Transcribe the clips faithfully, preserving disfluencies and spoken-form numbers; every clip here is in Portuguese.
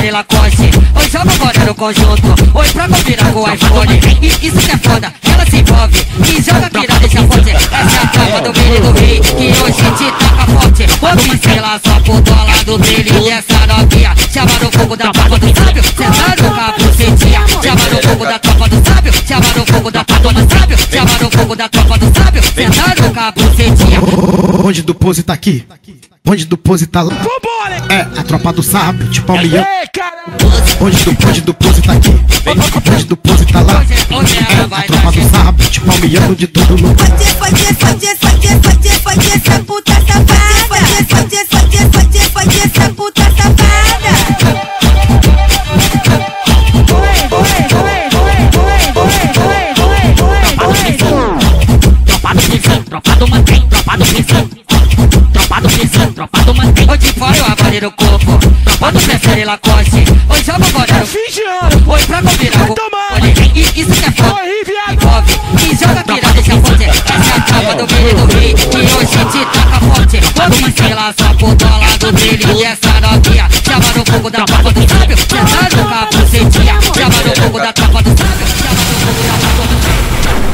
série Lacoste. Oi, joga agora no conjunto. Oi, pra combinar com o iPhone. E isso que é foda, ela se envolve e joga piranha, deixa forte. Essa é a tropa do brilho do rei, que hoje te taca forte. Vou pincelar só por dólar do brilho dessa novinha. Chama no fogo da tropa do sábio, sentado com a bucetinha. Chama no fogo da tropa do sábio, chama no fogo da tropa do sábio. Chama no fogo da tropa do sábio, sentado com a bucetinha. Onde do pose tá aqui? Onde do pose tá lá? É, a tropa do sábio, tipo almião. Onde do onde do pose tá aqui? Onde do pose tá lá? É, a tropa do sábio, tipo almião de todo lugar. Fode, fode, fode, fode, fode, fode essa puta safada. Fode, fode, fode, fode, fode essa puta safada. Tropa do pincel, tropa do mantém, tropa do pincel. Tropa do pincel, tropa do mantém. Oi, de fora eu avaliei no corpo. Tropa do série Lacoste. Oi, joga agora no fingindo. Oi, pra combinar com tomar. E isso que é foda, envolve e joga piranha, deixa forte. Essa é a tropa do brilho do rei, que hoje te taca forte. Vou pincelar só por dólar do brilho dessa novinha. Chama no fogo da tropa do sábio, sentado com a bucetinha. Chama no fogo da tropa do sábio, chama no fogo da tropa do sábio.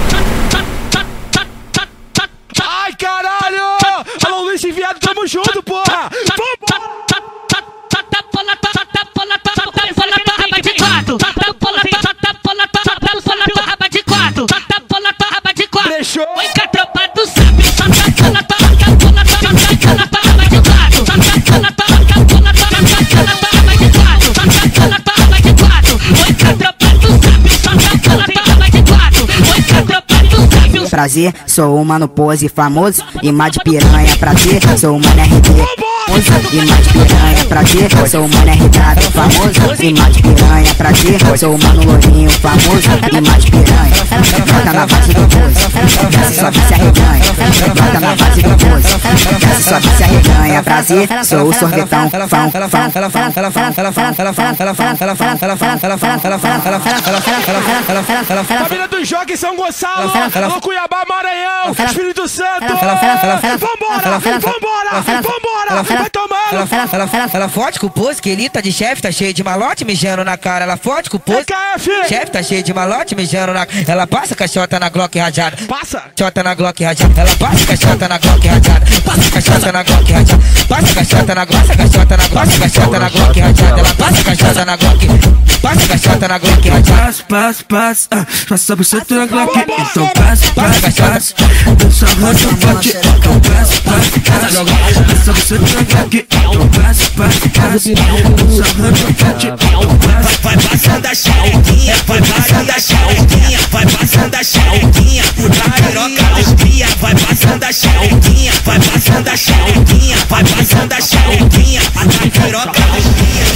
Ai, caralho! Alô, Luiz Enviado, tamo junto, porra! Vambora! Deixou! Oi, que a tropa do sábio, só tá pula, pula, pula, pula, pula, pula, de quatro. Só tá pula, pula, pula, pula, pula, pula, de quatro. Só tá pula, pula, de quatro. Oi, que a tropa do sábio, só tá pula, pula, de quatro. Oi, que a tropa do sábio. Prazer, sou o mano pose famoso. Imã de piranha, prazer, sou o mano R D. Imã de piranha, prazer, sou o mano R W famoso. Imã de piranha, prazer, sou o mano lourinho famoso. Imã de piranha, bota na base do pose. Desce, sobe, se arreganha. Bota na base do pose. Desce, sobe, se arreganha. Prazer, sou o sorvetão. Fão, fão, fão, fão, fão, fão, fão, fão, fão, fão, Família do Joque São Gonçalo, Alô Cuiabá, Maranhão, Espírito Santo. Vambora, vambora, vambora, vai tomando. Ela forte com o pose, que ele tá de chefe, tá cheio de malote, mijando na cara. Ela forte com o pose, chefe tá cheio de malote, mijando na cara. Ela passa caixota na Glock rajada. Passa. Caixota na Glock rajada. Ela passa caixota na Glock rajada. Passa caixota na Glock rajada. Passa caixota na Glock, passa caixota na Glock, caixota na Glock rajada. Ela passa caixota na Glock, passa caixota na Glock rajada. Passa, passa, passa, passa por cento na Glock. Então passa, passa, passa, dança roda forte. Então passa, passa, passa, passa por cento na Glock. Então passa, passa, passa, dança roda forte. Vai passando a xerequinha, vai passando a xerequinha, vai passando a xerequinha, na piroca dos cria. Vai passando a xerequinha, vai passando a xerequinha, vai passando a xerequinha, na piroca dos cria.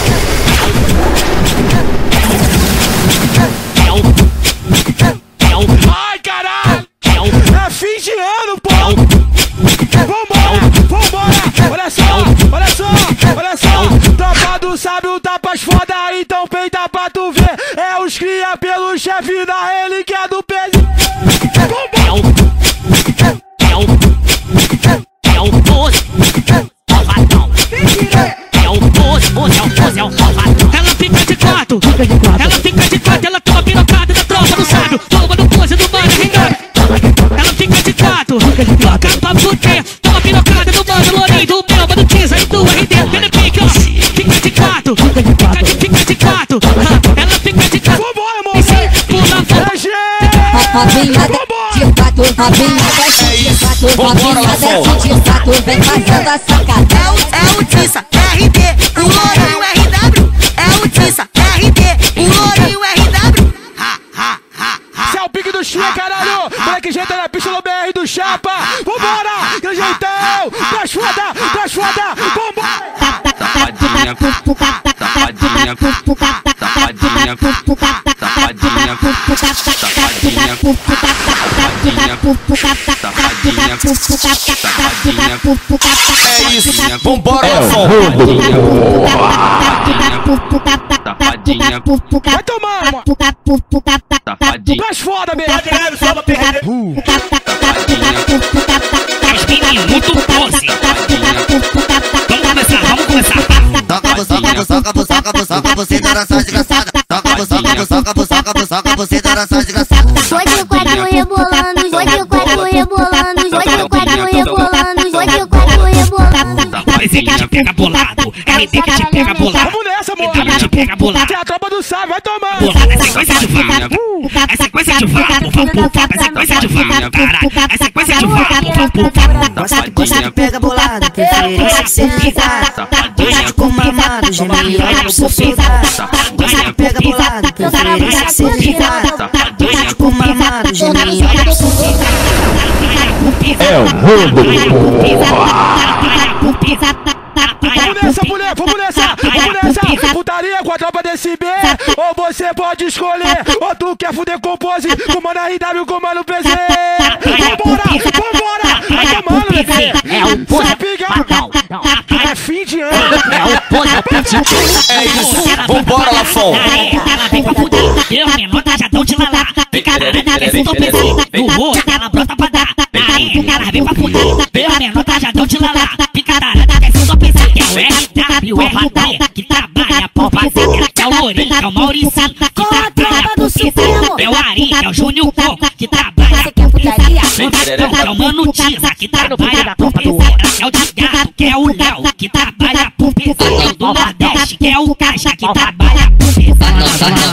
Ai, caralho! É fim de ano, pô! Vambora, vambora! Olha só, olha só, olha só! Tropa do sábio, tapas foda, então peita pra tu ver. É os cria pelo chefe da relíquia do P Z. Vambora! É o pose, malvadão. É o pose, pose, é o pose, é o malvadão. Ela fica de quatro, ela fica de quatro, ela toma pirocada da tropa do sábio. Toma no pose do mano Reinaldo. Ela fica de quatro, toca pra fuder. Toma pirocada do mano Lourinho, do meu mano Kiza e do R D. Ele fica, fica de quatro, fica de, fica de quatro. Ela fica de quatro. Vambora, moça! Pula, pula. Novinha de quatro, novinha desce de quatro, novinha desce de quatro, vem fazendo a sacada. É o, é o Tissa, R D, o Lourinho R W. É o Tissa, R D, o Lourinho R W. Ha, ha, ha, ha. Cê é o pique do Chia, caralho! Moleque jeito na pista no B R do Chapa! Vambora! Que jeitão! Traz foda! Traz foda! Vambora! Safadinha, safadinha, safadinha, safadinha, é isso, vambora, Lafon! Vai tomar, mano! Tu és foda mesmo! Muito pose. Vamos começar, vamos começar. Toca, toca, toca, toca, soca, soca, você dança desgraçada. Soca, soca, soca, soca, soca, você dança desgraçada. Foi teu quadro rebolando, foi teu quadro rebolando, foi teu quadro rebolando, foi teu quadro rebolando. Brasilinha pega bolado, R D que te pega bolado. Vamos nessa, amor. R D te pega bolado. Que a tropa do Sábio vai tomar. Bolado, é sequência de vapo. É sequência de vapo, vapo, vapo. É sequência de vapo, caralho. É sequência de vapo, vapo, vapo. Gosta que gosta que pega bolado, preferência certificada. Gosta com mamado, geminho, sofisticado. Gosta que pega bolado, preferência certificada. Gosta com mamado, geminho, É o rodo, Vamos nessa, mulher, vamos nessa, vamos nessa. Putaria com a tropa desse B. Ou você pode escolher, ou tu quer fuder com pose, com o mano R W, com o mano P Z. Vambora, vambora, vai tomando, bebê. É o Você pica, é fim de ano. É o pose, é isso. Vambora, Lafon. Vem pra fuder, eu menor tajadão de lalá. Picarada, cabeça do pesado. No morro, ela brota pra dar. Aê, cara, vem pra fuder, eu menor tajadão de lalá. Picarada, cabeça do pesado. É o R W, é o R D, que trabalha por fazer. É o Lourinho, é o Maurício, que trabalha por Supremo. É o Ari, é o Júnior Coco, que trabalha por putaria. É o Mano Tiza, que trabalha por pesada. É o Desgato, que é o Léo, que trabalha por pesada. É o do Nordeste, que é o Caixa, que trabalha por pesada.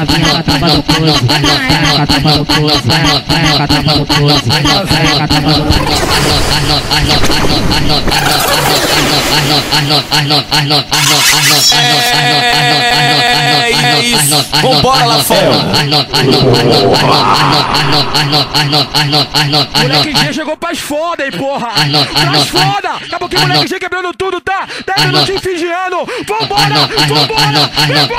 É isso. Vambora, Lafon. Moleque G chegou pras foda, hein, porra. Pras foda. Acabou que moleque G quebrando tudo, tá? dez minutinhos fingindo. Vambora, vambora.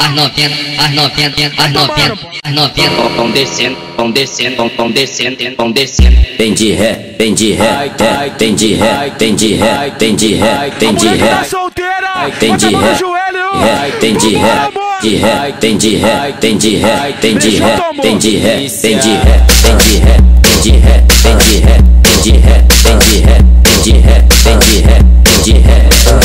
Tão descendo, tão descendo, tão descendo, tão descendo. Tem de ré, tem de ré, ré, tem de ré, tem de ré, tem de ré, tem de ré. Tem de ré, ré, tem de ré, de ré, tem de ré, tem de ré, tem de ré, tem de ré, tem de ré, tem de ré, tem de ré, tem de ré, tem de ré, tem de ré, tem de ré, tem de ré, tem de ré.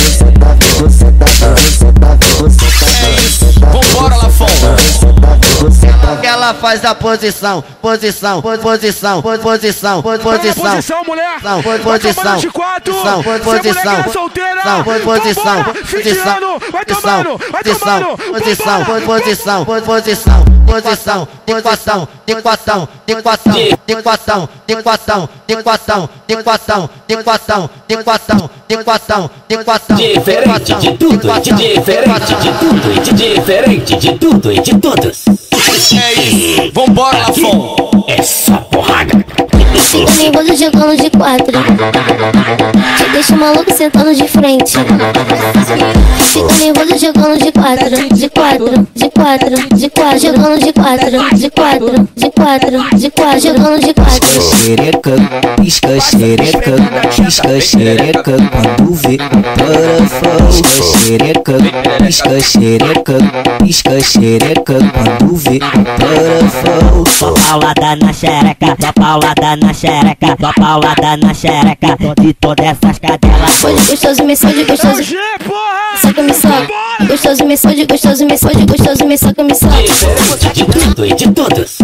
Vambora, Lafon. Ela faz a posição, posição, posição, posição, posição, posição, mulher. Posição, de quatro. posição, posição, solteira. posição, posição, vai tomando, vai tomando, posição, posição, posição, posição, de equação, de equação, de equação, de equação, de equação, de equação, de equação, de equação, de equação, de equação, de equação, diferente de tudo e de diferente de tudo e de diferente de tudo e de todos. É isso. Vambora, Lafon. É só porrada. Fica nervoso jogando de quatro. Te deixa o maluco sentando de frente. Fica nervoso jogando de quatro, de quatro, de quatro, de quatro, jogando de quatro, de quatro, de quatro, de quatro, jogando de quatro. Xereca, pisca xereca, pisca xereca, quando vê parafão. Pisca xereca, pisca xereca, pisca xereca, quando vê parafão. Só paulada na xereca, só paulada na xereca, só paulada na xereca, de todas essas cadelas. Foi de gostoso, me sou de gostoso. Soca, me soca. Gostoso, me sou de gostoso, me sou de gostoso, me soca, me soca. Diferente de tudo e de todos.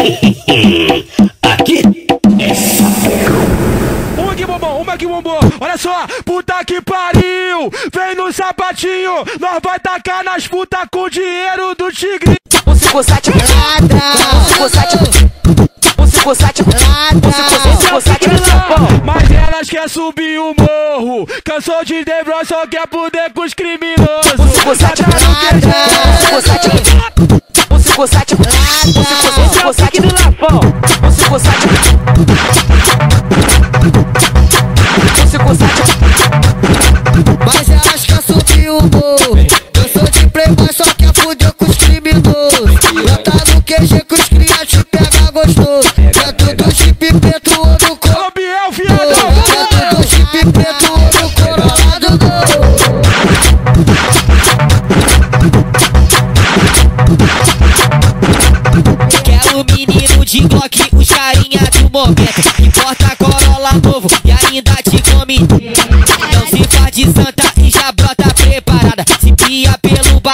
Aqui é só uma que bombom, uma que bombom. Olha só, puta que pariu. Vem no sapatinho, nós vai tacar nas putas com dinheiro do tigre. Você gostar de nada, você gostar de você gostar de nada, você gostar de mas elas quer subir o morro, cansou de Debron, só quer poder com os criminosos. Você gostar de nada, você gostar de você gostar de nada, você gostar de Lafon, você gostar de você gostar de mas elas quer subir o morro, cansou de playboy, só quer poder com os criminosos. Bota no Q G que os crias te pega gostoso. Dentro do chip preto ou do coro. Biel, viado. Dentro do chip preto ou do coro lá do gol. Quero menino de Glock, os carinha do momento. Importa Corolla novo e ainda te come. Não se faz de santa e já brota preparada. Se pia pelo bar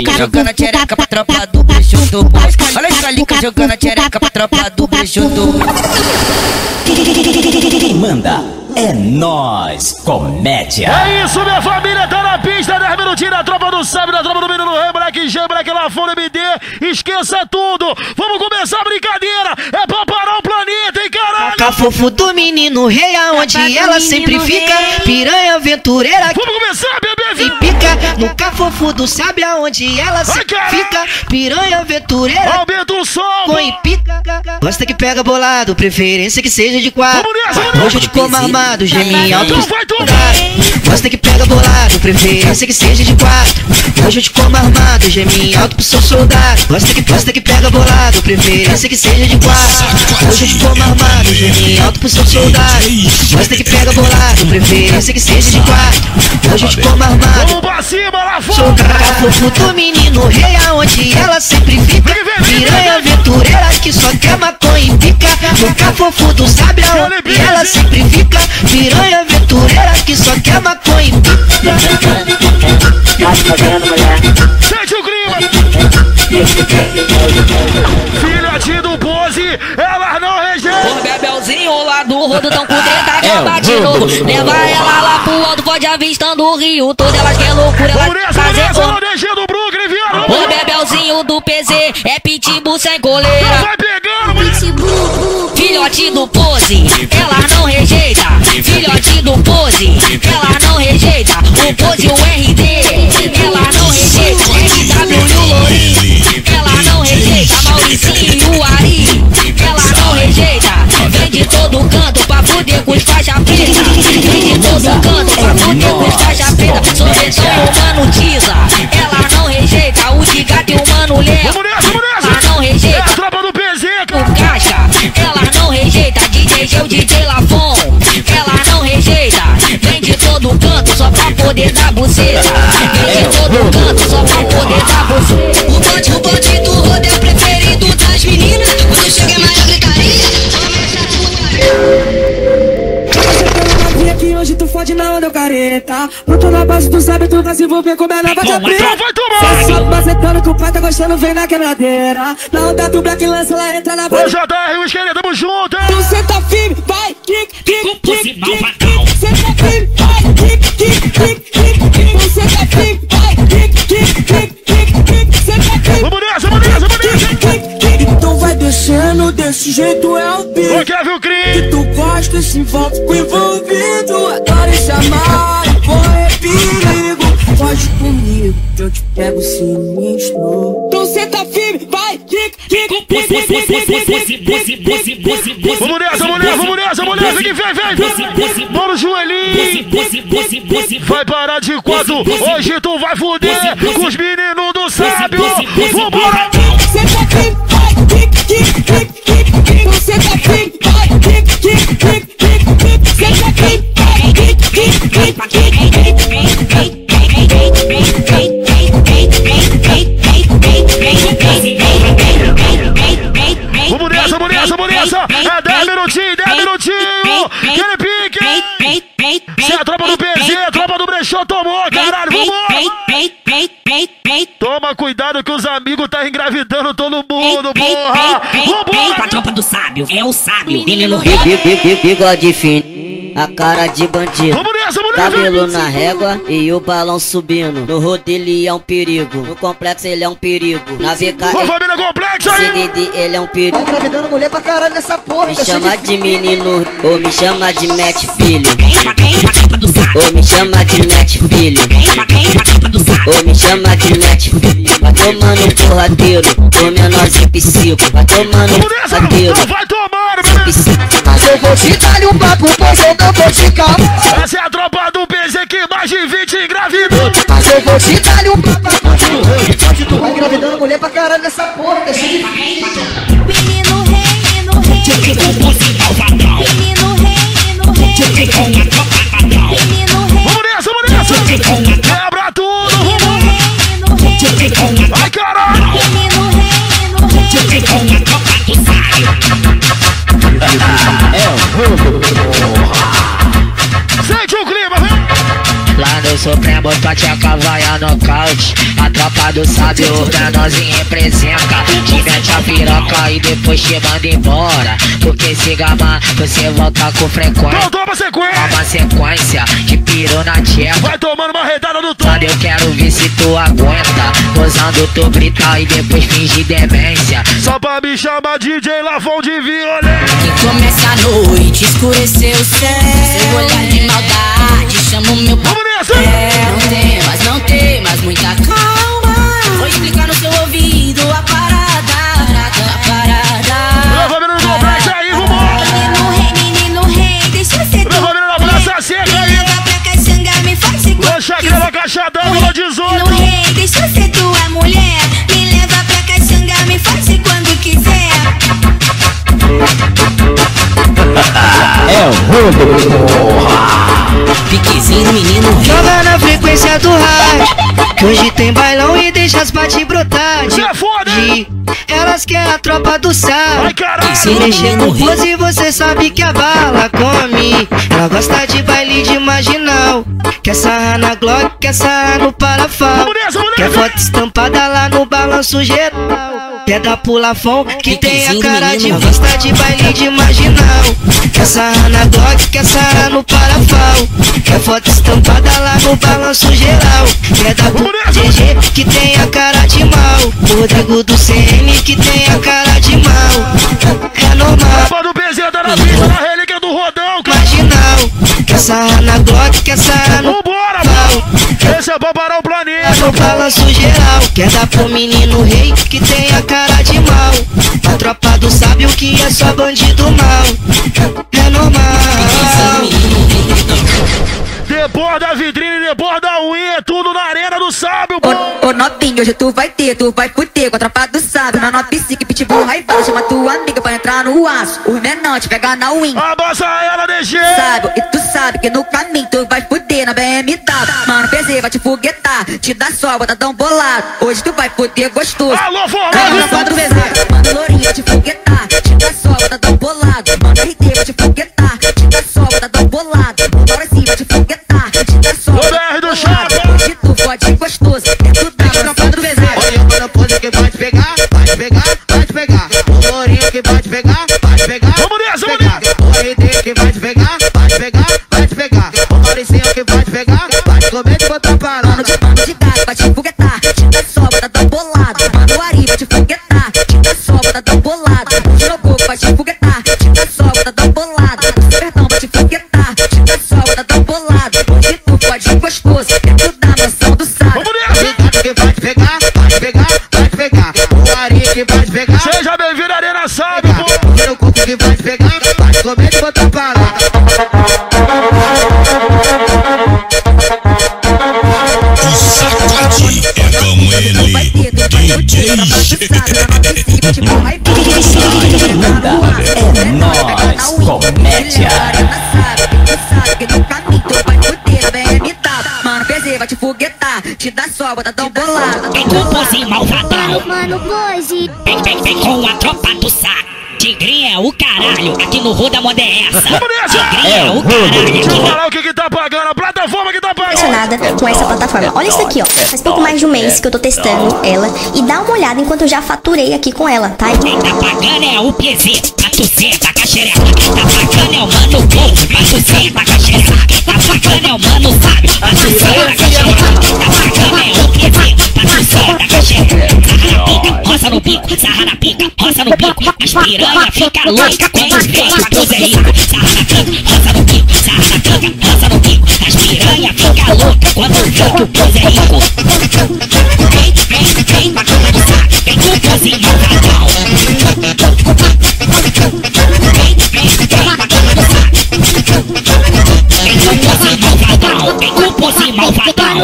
jogando a tchereca pra tropa do bicho do boss. Olha a Calica jogando a tchereca pra tropa do bicho do Quem manda é nós, comédia. É isso, minha família, tá na pista, dez minutinhos da tropa do Sábio, da tropa do Menino Rei, Black G, Black Lafone, M D, esqueça tudo, vamos começar a brincadeira, é pra parar o planeta, hein, caralho? Cafofo do Menino Rei, aonde ela sempre fica, piranha aventureira. Vamos começar, bebê, e pica, no Cafofo do Sábio, aonde ela sempre fica, piranha aventureira. Aumenta o som, põe pica, gosta que pega bolado, preferência que seja de quatro. Hoje eu te como armado, geminho alto. Gosta que pega bolado, preferência que seja de quatro. Hoje eu te como armado, geminho alto pro seu soldado. Gosta que, gosta que pega bolado, preferência que seja de quatro. Hoje eu te como armado, geminho alto pro seu soldado. Gosta que pega bolado, preferência que seja de quatro. Hoje eu te como armado. Vamos pra cima, lá fora. Sou Cafofo do Menino Rei, aonde ela sempre fica, piranha aventureira que só quer maconha e pica. No Cafofo do Sábio, aonde ela sempre fica, piranha aventureira que só quer maconha e pica. Sente o clima. Filhote do Pose, elas não rejeitam. O Bebelzinho lá do rodo tão com treta, acaba de novo. Leva ela lá pro alto, pode avistando o rio todo. Elas quer loucura, elas fazer o... O Bebelzinho do P Z é pitbull sem coleira. Vai pegando, filhote do Pose, ela não rejeita. Filhote do Pose, ela não rejeita. O Pose e o R D, ela não rejeita. R W e o Lourinho, ela não rejeita. Mauricinho e o Ari, ela não rejeita. Vem de todo canto pra fuder com os faixa preta. Vem de todo canto pra fuder com os faixa preta. Sorvetão e o Mano Tiza, ela não rejeita. O de gato e o Mano Léo, ela não rejeita. É a tropa do P Z, o Caixa, ela não rejeita. D J G, o D J Lafon, ela não rejeita. Vem de todo canto só pra poder dar buceta. Vem de todo canto só pra poder dar buceta. O bonde, o bonde do rodo é o preferido das meninas. Quando chega é mais gritaria. Que hoje tu fode na onda, careta. Pronto na base, tu sabe, tu vai se envolver com a nova de preta. Vai tomar! Só macetando que o pai tá gostando, vem na quebradeira. Na onda do Black lança, ela entra na boca. Ô J R, o esquerdo, tamo junto! Tu senta firme, vai, kick, kick, kick, kick. Senta firme, vai, kick, kick, kick, kick. Tu senta firme, vai, kick, kick, kick, kick, kick. Senta firme. Vamos nessa, vamos nessa, vamos nessa! Então vai descendo, desse jeito é o beat. Ô Kevin, o Cris! Que tu gosta e se envolve com envolvido. Adoro chamar, põe perigo. Foge comigo, que eu te pego sinistro. Então senta firme, vai, kick, kick, kick, kick. Vamos nessa, vamos nessa, vamos nessa, vamos nessa, que vem, vem! Mano Joelinho! Vai parar de quatro, hoje tu vai fuder com os meninos do Sábio! Vambora! Senta firme, vai, kick, kick, kick, kick, kick. Senta firme, vai, kick, kick, kick, kick, kick. Senta firme, vai, kick, kick, kick, kick, Vamos nessa, vamos nessa, vamos nessa! É dez minutinhos, dez minutinhos! Aquele pique! Se a tropa do P Z, a tropa do Brechó tomou, caralho, vambora! Toma cuidado que os amigos tá engravidando todo mundo, porra! Vambora! A tropa do Sábio, é o Sábio. Bigode fino, a cara de bandido. Vamos nessa, vamos nessa! Cabelo na régua e o balão subindo. No rodo ele é um perigo, no complexo ele é um perigo. Navegar Ô família complexa C aí! D D ele é um perigo. Tá engravidando mulher pra caralho nessa porra. Me chama de menino ou me chama de mete filho. Ou me chama de mete filho. Ou me chama de mete filho. Vai tomando porradeiro, o menorzinho psico. Vai tomando porradeiro. Vai tomando, bebê! Mas eu vou te dar um papo, pois eu não vou te calmar. Essa é a tropa do P Z que mais de vinte engravidou! Mas eu vou te dar um papo. Tu vai engravidando mulher pra caralho nessa porra. Menino rei, menino rei. Menino rei, menino rei. Menino rei. Vamos nessa, vamos nessa! Quebra tudo! Vai caralho! Menino rei, menino rei. Sente o clima, vem! Lá no o Supremo, tua tcheca vai a nocaute. A tropa do sábio, os menorzinhos representa. Te mete a piroca e depois te manda embora. Porque se gamar, você volta com frequência. Toma sequência. Uma sequência de piru na tcheca. Vai tomando uma redada no tom. Sabe, eu quero ver se tu aguenta. Gozando tu brita e depois finge demência. Só pra me chamar D J Lafon de violência. Que começa a noite, escureceu o céu. Seu olhar de maldade chama o meu papel. Não tem, mas não tem, mas muita calma. Vou explicar no seu ouvido a parada, a parada. Leva a menina no abraço aí, vambora. Menino rei, menino rei, deixa eu ser tu. Leva a menina no abraço seca aí. Me leva pra caixanga, me faz igual. Deixa aquela caixadão, vila dezoito. Menino rei, deixa eu ser tua mulher. Me leva pra caixanga, me faz quando quiser. É o Rodo. Piquezinho, menino, joga na frequência do rádio. Que hoje tem bailão e deixa as bate brotar. De elas querem a tropa do sal. E se mexer no pose, você sabe que a bala come. Ela gosta de baile de marginal. Quer sarrar na Glock, quer sarrar no parafal. Quer foto estampada lá no balanço geral. Quer dar pro Lafon, que tem a cara de gosta de baile de marginal. Quer sarrar na Glock, quer sarrar no parafal. Quer foto estampada lá no balanço geral. Quer dar pro G G, que tem a cara de mal. O Rodrigo do C M, que tem a cara de mal. É normal. Tropa do P Z tá na pista, na relíquia do Rodão, cara. Marginal. Quer sarrar na Glock, quer sarrar no Vambora, pau. Esse é pra parar o planeta. No balanço geral. Quer dar pro menino rei, que tem a cara de mal. A tropa do sábio, que é só bandido mal. É normal. Depois da vitrine, depois da unha, é tudo na arena do sábio, Ô, ô novinho, hoje tu vai ter, tu vai fuder com a tropa do sábio. Na nova psique, pitbull, raiva, chama tua amiga pra entrar no aço. Os menor te pega na win. Abaixa ela, D G. Sabe, e tu sabe que no caminho tu vai fuder na B M W. Mano, P Z vai te foguetar, te dá só, botadão bolado. Hoje tu vai fuder gostoso. Alô, forró, Calma, quando P Z, mano, lourinho vai te foguetar, te dá só, botadão bolado. Mano, R T vai te foguetar, te dá só, botadão bolado. Agora sim vai te foguetar, te dá só, botadão bolado. Hoje tu pode gostoso, é tu dá, mano, quando P Z. Olha, mano, pose que pode pegar, pode pegar, pode pegar. O lourinho que pode pegar, pode pegar. Vamos nessa, vamos nessa. O R D que pode pegar, pode pegar, pode pegar. O Mauricinho que pode pegar, pode comer de botar parada. Mano de, mano de gato vai te foguetar, te dá só, botadão bolado. Mano, o Ari vai te foguetar, te dá só, botadão bolado. O Girococo vai te foguetar, te dá só, botadão bolado. O Sertão vai te foguetar, te dá só, botadão bolado. Hoje tu pode gostoso, é tu da mansão do sábio. Vamos nessa. O que pode pegar, pode pegar, pode pegar. O Ari que pode pegar. Seja bem-vindo à Arena Sábio, pô. O Girococo que pode pegar, pode comer de botar parada. O sacode é com ele, D J É nóis, comédia. Mano, P Z vai te foguetar, te dá só, botadão bolado. Vem com o pozinho malvadão. Mano, pose. Vem, vem, vem com a tropa do saco. Tigrinho é o caralho, aqui no Roda a moda é essa. Tigrinho é o caralho. Deixa eu falar o que que tá pagando, a plataforma que tá pagando. Impressionada com essa plataforma. Olha isso aqui, ó. Faz pouco mais de um mês que eu tô testando ela. E dá uma olhada enquanto eu já faturei aqui com ela, tá? Quem tá pagando é o P Z, pra tu senta com a xereca. Quem tá pagando é o Mano Povo, pra tu senta com a xereca. Quem tá pagando é o Mano Sábio, pra tu senta com a xereca. Quem tá pagando é o P Z, pra tu senta com a xereca. Sarra na pica, roça no pico, sarra na pica, roça no pico. As piranha fica louca quando vê pra tu Zé Rico. Sarra na pica, roça no pico, sarra na pica, roça no pico. As piranha fica louca quando vê que o Pô é rico. Vem, vem, vem pra cama do saco, vem com o pozinho malvadão. Vem, vem, vem pra cama do saco. Vem com o pozinho malvadão, vem com o pozinho malvadão.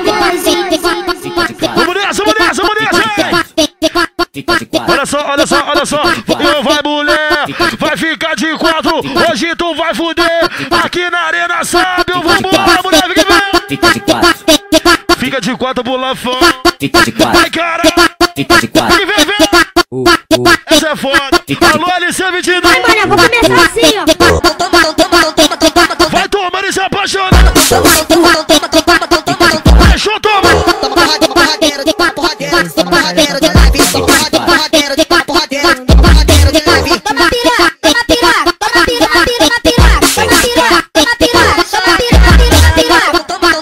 Vamos nessa, vamos nessa, vamos nessa. Olha só, olha só, olha só. Eu vai mulher, vai ficar de quatro. Hoje tu vai fuder aqui na Arena Sábio. Vambora, mulher, fica bem. Fica de quatro. Fica de quatro pro Lafon. Fica de quatro. Vai, cara. Fica de quatro. Vem, vem, vem. Uh, uh. Essa é foda. Alô, L C vinte e dois. Vai, mané, vou começar assim, ó. Vai tomando e se apaixonando. porradeiro de leve, porradeiro, porradeiro de porradeiro, porradeiro de leve. Toma piroca, toma piroca, toma piroca, toma piroca, toma piroca, toma piroca, toma piroca, toma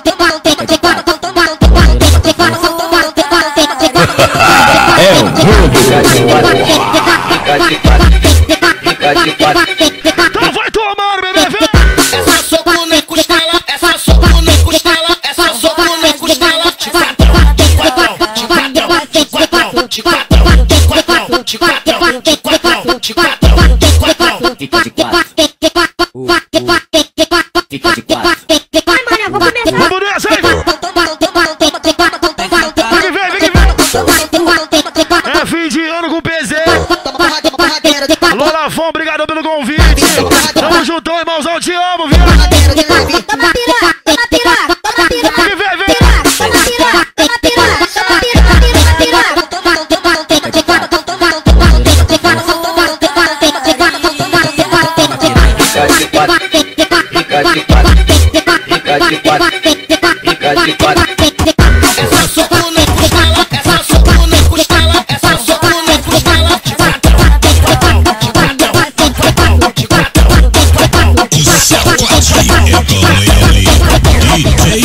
É o mundo fica de quatro, fica de quatro, fica de quatro. Então vai tomar, bebê, vem! Essa soco na costela, essa soco na costela, essa soco na costela. De quatro, de quatro, de quatro, de quatro, de quatro, de quatro, de quatro, de quatro, de quatro, de quatro. Fica de quatro. Fica de quatro. Vai, mano, eu vou começar. Vamos nessa aí! Vem, vem, vem, vem! É fim de ano com o P Z! Alô, Lafon, obrigado pelo convite! Tamo juntão, irmãozão, te amo, viu? Toma piroca, toma piroca, toma piroca. Vem, vem, vem! Toma piroca, toma piroca, toma piroca, toma piroca. Fica de quatro. Fica de quatro. Fica de quatro. Fica de quatro. Essa soco na costela, essa soco na costela, essa soco na costela. De quatro, de quatro, de quatro, de quatro, de quatro. O sacode é com ele,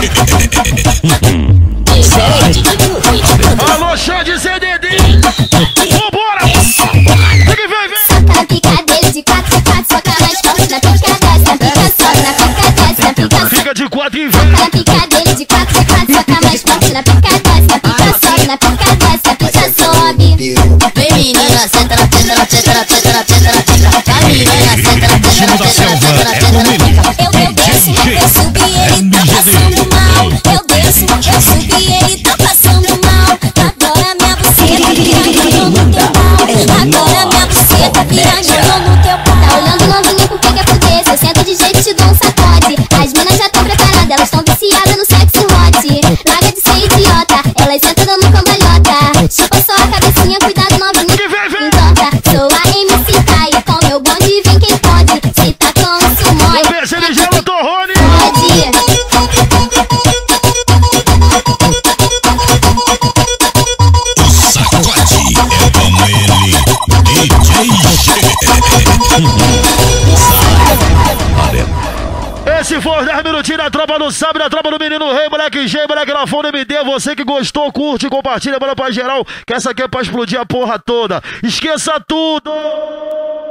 D J. Alô, chá de C D D! Vambora! Vem, vem, vem! Soca na pica dele de quatro, quatro, soca mais forte na pica dessa, pica sobe na pica dessa, pica sobe. Fica de quatro e Soca vem! na pica dele de quatro, quatro, soca mais forte na pica dessa, pica sobe na pica dessa, pica sobe. Vem menina, senta na pica, na pica, na pica, na pica, na pica. Vai menina, senta na pica, na pica, na pica, na pica, na pica. Eu, eu desço, eu subi, ele tá passando mal. Eu desço, eu subi, ele tá passando mal. Agora minha buceta piranhando no teu pau. Agora minha buceta piranhando no teu pau. Tá olhando novinha porque quer fuder. Se eu sento de jeito te dou um sacode. As minas já tão preparadas, elas tão viciadas no sexy hot. Larga de ser idiota, elas sentam dando cambalhota. Chupa só a cabecinha, cuidado novinha. Entorta, sou a M C Kai. Com meu bonde vem quem pode. Se tá com isso mole. Vou ver se ele gela o Torrone! O sacode é com ele, D J. Esse foi os dez minutinhos da tropa do Sabe, da tropa do Menino Rei, moleque G, moleque Lafon, M D. Você que gostou, curte, compartilha, manda pra geral, que essa aqui é pra explodir a porra toda. Esqueça tudo!